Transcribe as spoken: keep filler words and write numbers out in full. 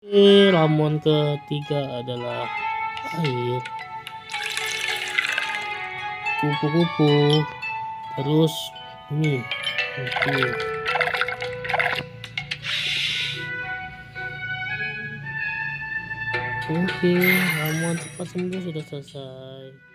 Oke, ramuan ketiga adalah air, kupu-kupu, terus ini. Oke. Oke, ramuan cepat sembuh sudah selesai.